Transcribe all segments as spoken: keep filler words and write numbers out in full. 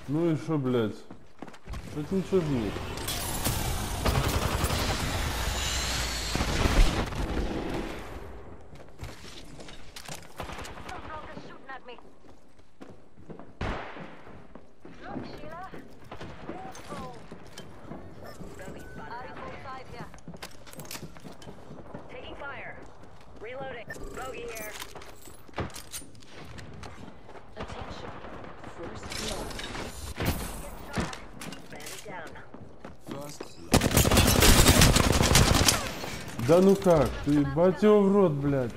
Ну и шо, блядь? Это ничего нет. Да ну как? Ты ебать его в рот, блядь.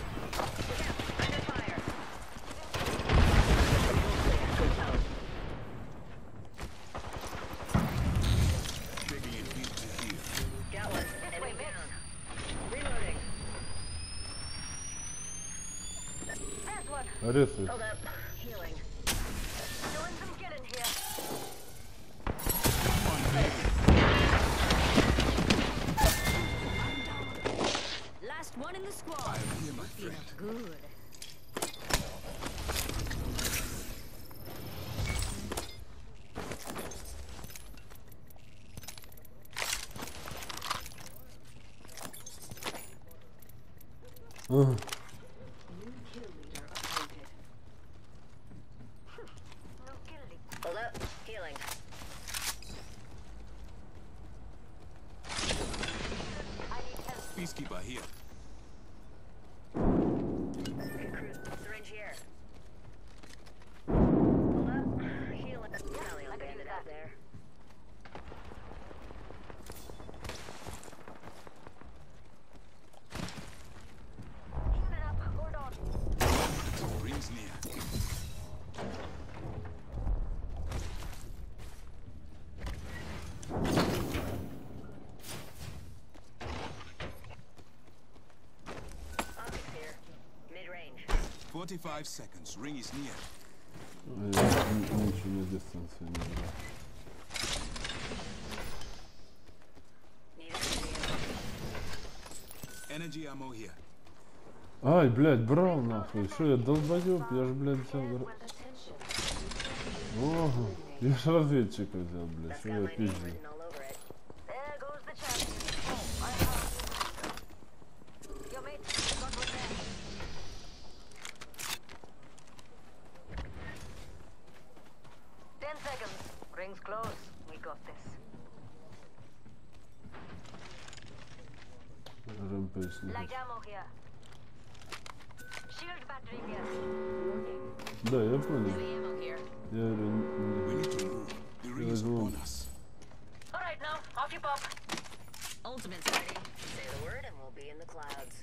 Резай. One in the squad. Feeling good. Uh. Hold up, healing. Peacekeeper here. Syringe here. Hold up, healing. Tally on bandit out there. Keep it up, hold on. Rings near. Forty-five seconds. Ring is near. Ничего на дистанции не брал. Energy ammo here. Ай, блядь, брал нахуй. Что я долбоёб? Я ж, блядь, взял. Ого, я ж разведчика взял, блядь. Что я пизжу? Rings close. We got this. Light ammo here. Shield battery here. Да, я понял. Heavy ammo here. Я We need to move. The ring is upon us. All right, now off you pop. Ultimate's ready. Say the word, and we'll be in the clouds.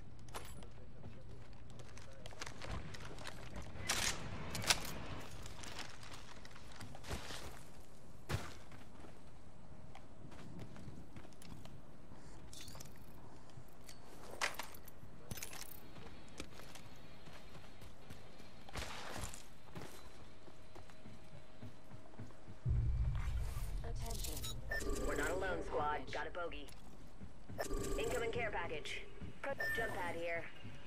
We're not alone, squad. Got a bogey. Incoming care package. Jump pad here.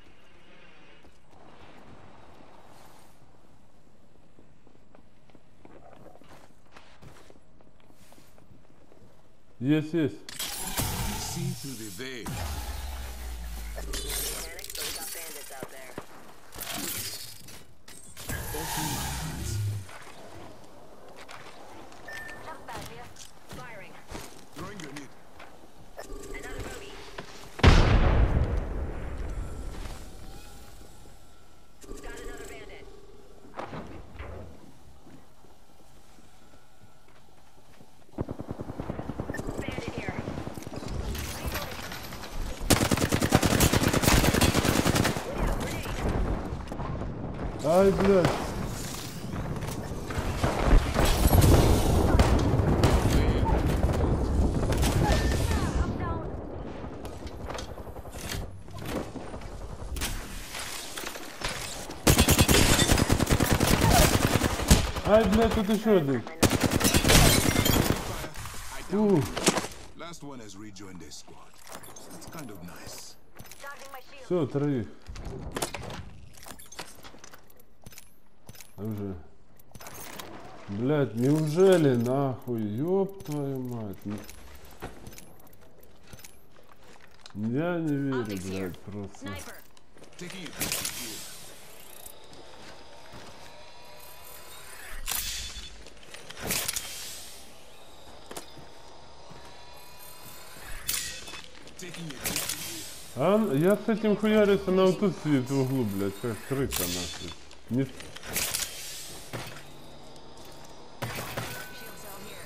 Yes, yes. See through the veil. Panic, but we got bandits out there. Open my eyes. Jump pad here. Firing. Throwing grenade. Another bogey. Got another bandit. Bandit here. Ай, блядь. Ай, блядь, тут еще один. Ух. Last one has rejoined their squad. That's kind of nice. Charging my shield. Все, троих. Уже. Блядь, неужели нахуй? Ёб твою мать. ну- Я не верю, Optics here. блядь, просто. Sniper. Taking it here. Taking it here. А я с этим хуярюсь, она вот тут сидит в углу, блядь, как крыса нахуй. Не... Shield cell here.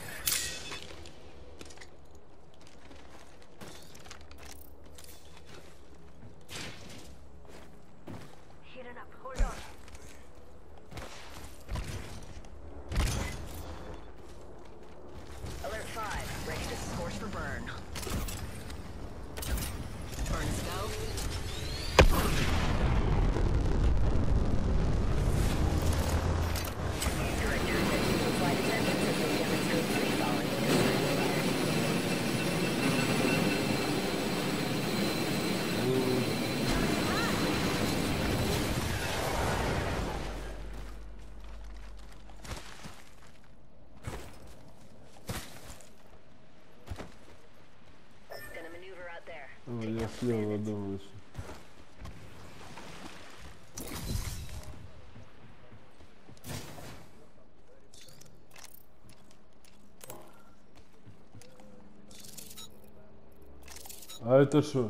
Heating up. Hold on. Alert five. Ready to scorch for burn. Burns go. Director, flight attendants as they demonstrate free falling in a certain environment. Gonna maneuver out there. О, Take я out the слева bandits. думаю. А это что?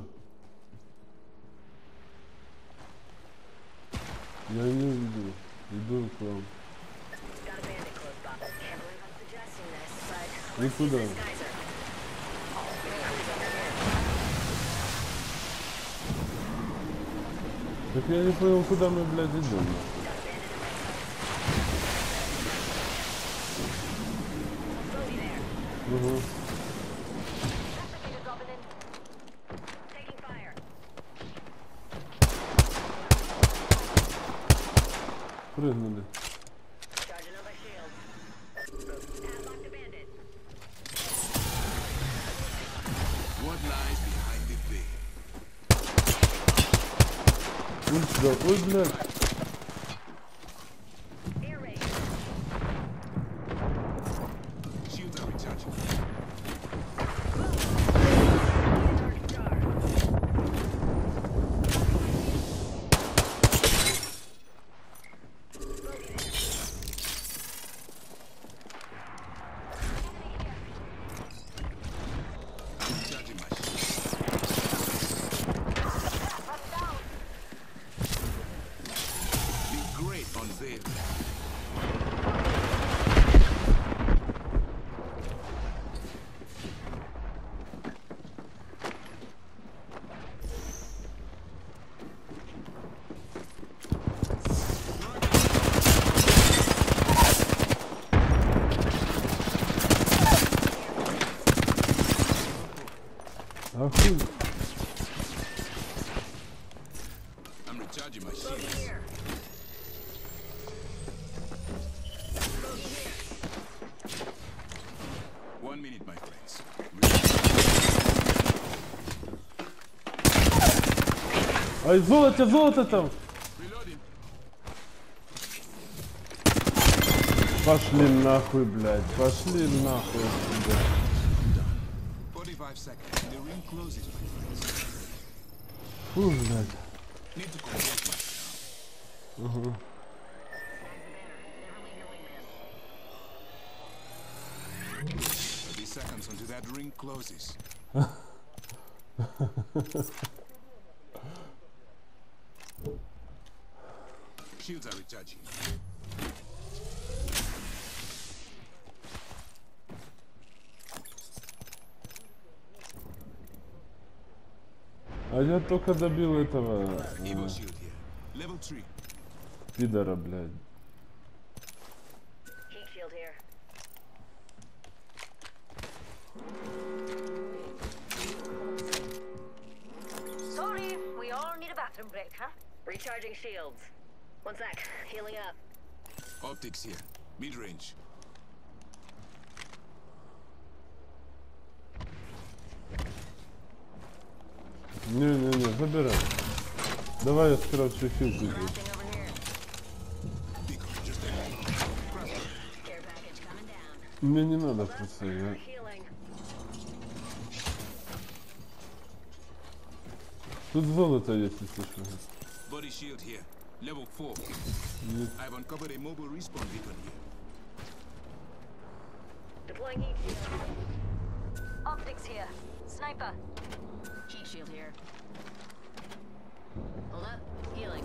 Я не увидел. Иду к вам. Got a bandit close by. Can't believe I'm suggesting this, but Ну let's use куда? this geyser. Who's over here? Так я не понял, куда мы, блядь, идем. Got a bandit in my sights. Bogey there. Угу. Replicator dropping in. Taking fire. Прыгнули. Charging on my shield. Padlock the bandit. What lies behind the veil? Ой, сюда. Ой, блядь. Air raid. Shields are recharging. Target star. Bogey there. I'm recharging my shield. Be great on veil. А хуй. I'm recharging my Bogey shield. here. Bogey here. One minute, my friends. Ай, золото, золото там. Reloading. Пошли нахуй, блядь. Пошли нахуй. блядь. forty-five seconds. The ring closes, my friends. Фу, блядь. Need to convert myself. Угу. thirty seconds until that ring closes. Shields are recharging. А я только добил этого Evo э, shield here. Level three. пидора, блядь. Heat shield here. Sorry, we all need a bathroom break, huh? Recharging shields. One sec. Healing up. Optics here. Mid-range. Не-не-не, забирай. Давай я скрафчу филку здесь. Crafting over here. Beacon, just a Care package Мне не надо просто, я... Healing. Тут золото есть, если что. Body shield here. Level four. Нет. I've uncovered a mobile respawn beacon here. Deploying heat shield. Optics here. Sniper. Heat shield here. Hold up. Healing.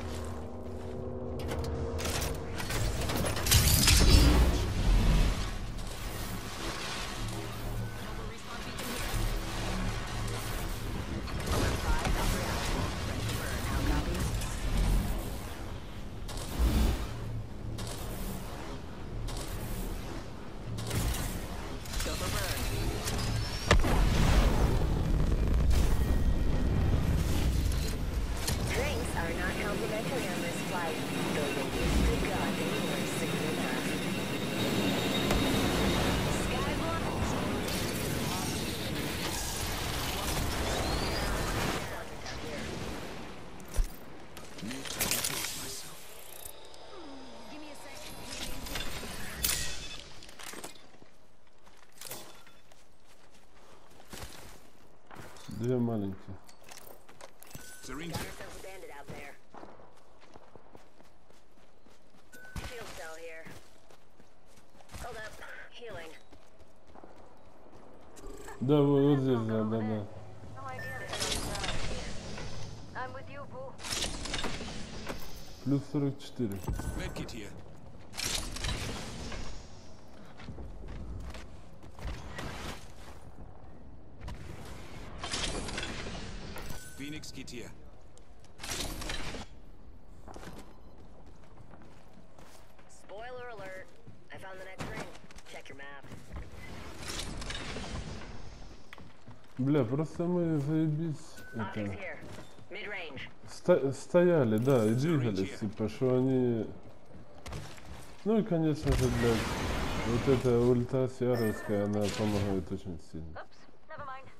Mobile respawn beacon here. Alert five, not reaction. Ready to burn. How copy? Go for burn. Drinks are not complimentary on this flight, though they used to God they were sick enough. Skyborn. Need to compose myself. Give me a second. Две маленькие. Syringe Got here. ourselves a bandit out there. Shield cell here. Hold up. Healing. Да, вот, вот здесь, да, да, да. No idea that I'm with you, boo. Плюс сорок четыре. Medkit here. Phoenix kit here. Spoiler alert. I found the next ring. Check your map. Бля, просто мы заебись Optics это... here. Mid-range. Сто- стояли, да, и двигались, типа, что они... Ну и, конечно же, блядь, вот эта ульта сиаровская, она помогает очень сильно. Oops, never mind.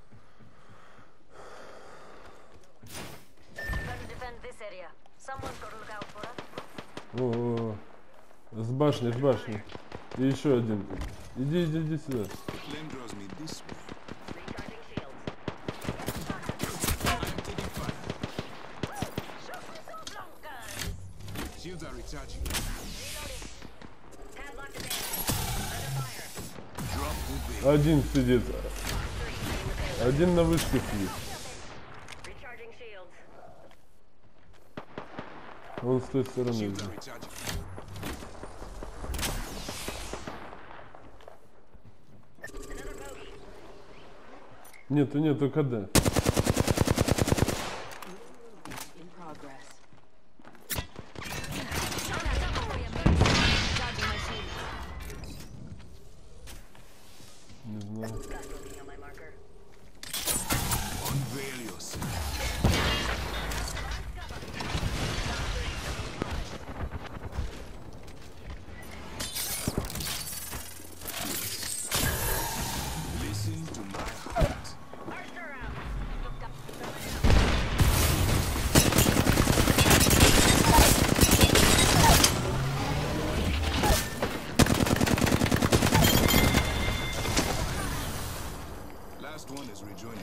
Better defend this area. Someone's got to look out for us. О, о, с башни, с башни. И еще один. Иди, иди, иди сюда. Flame draws me this way. Recharging shields. I am taking fire. Shoot me so long, guys. Shields are recharging. Padlock to bandit. Under fire. Drop would be. Один сидит. Box three. Setting the payload. Один на вышке сидит. Recharging shields. Он с той стороны. Shields are recharging. Another bogey. Нету, нету КД. In progress. Charging my shield. Не знаю. Got bogey on my marker. Unveil yourself. Listen to my heart. Archer out. Last one is rejoining.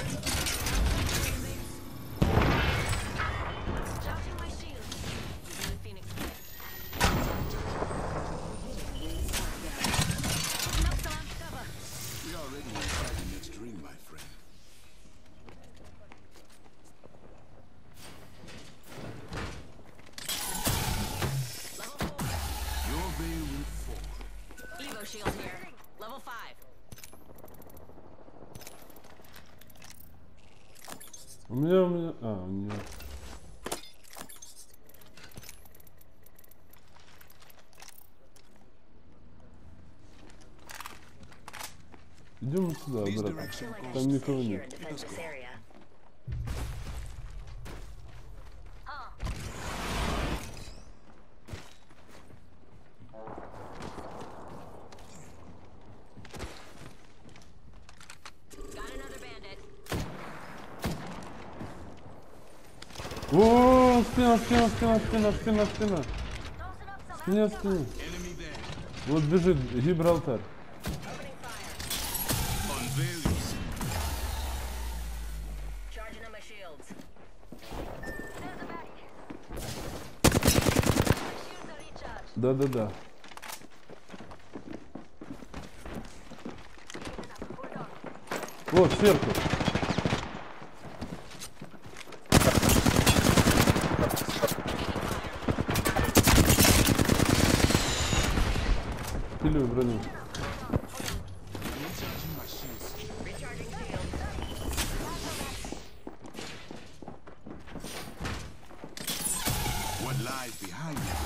Charging my shield. Using the Phoenix kit. No time to cover. We are already inside the next ring, my friend. Your bay will fall. Evo shield here. Level five. У меня, у меня... А, у нее. Идем сюда, This обратно. direction Like I Там should никого stay here нет. and defend this area. Huh. Got another bandit. О, спина, спина, спина, спина, спина, спина. Tossing up some Спина, спина. Enemy there. Вот бежит Гибралтар. Recharging on my shields. There's the baddie. My shields are recharged. Да-да-да. Healing up. Hold on. О, сверху. Пилю броню. Recharging my shields. Recharging shields. What lies behind you?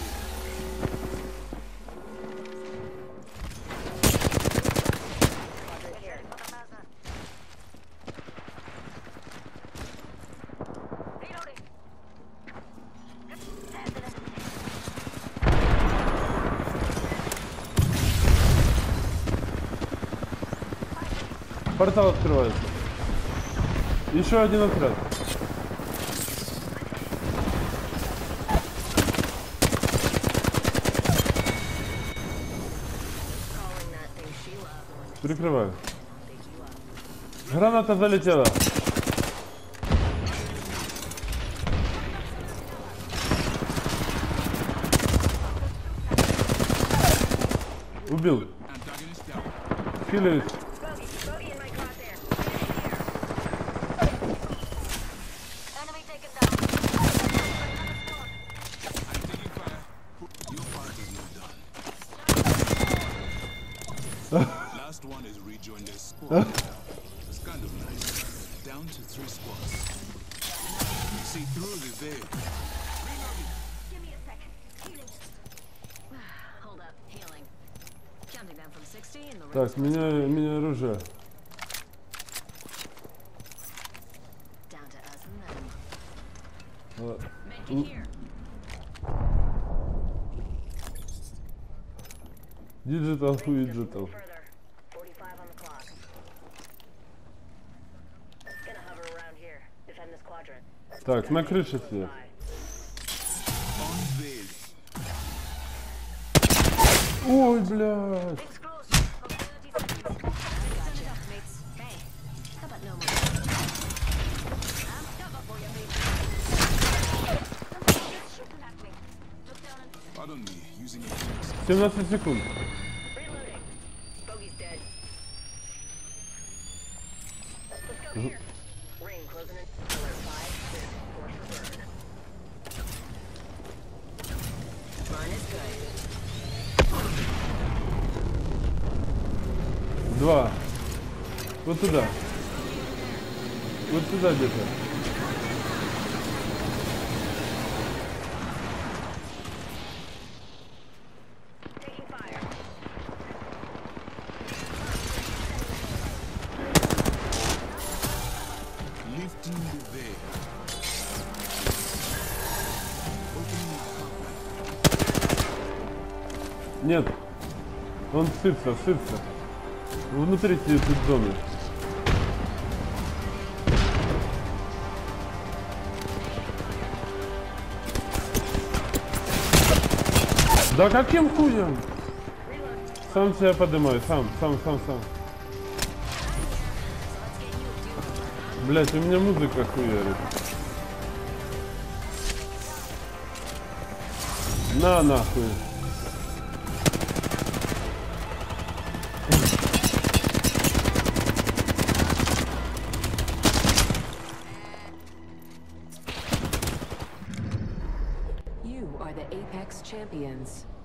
Quadrant here. Reloading. There's the left. Портал открывается. Еще один отряд. Calling that thing Sheila. Прикрываю. Pick you up. Граната залетела. Убил. Antagonist down. Хилюсь. Bogey, bogey in my crosshair. Enemy taken down. I'm taking fire. Your part is not done. Last one is rejoin their squad. It's kind of nice. Down to three squads. See through the veil. Give me a sec. Healing. Hold up. Healing. Counting down from sixty in the ring. Так, меняю, меняю оружие. Down to us and them. А, Medkit here. Digital, Just a хуиджитал. little further. forty-five on the clock. Gonna hover around here. Defend this quadrant. Так, на крыше свет. Bye. Unveil. Ой, блядь. Rings close. From thirty seconds. Gotcha, mates. Hey, how about no more? I'm cover for you, mate. Somebody's shooting at me. Look down and Pardon me, using a fix. семнадцать секунд. Reloading. Bogey's dead. Let's go here. Ring closing in. Alert five, six, force for burn. Burn is good. Два. Вот туда. Вот сюда где-то. Taking fire. Lifting the veil. Opening the combat. Нет. Он сытся, сытся. Внутри сидит зоны. Да каким хуем? Сам себя поднимаю, сам, сам, сам, сам. Блять, у меня музыка хуярит. На нахуй. You are the Apex champions.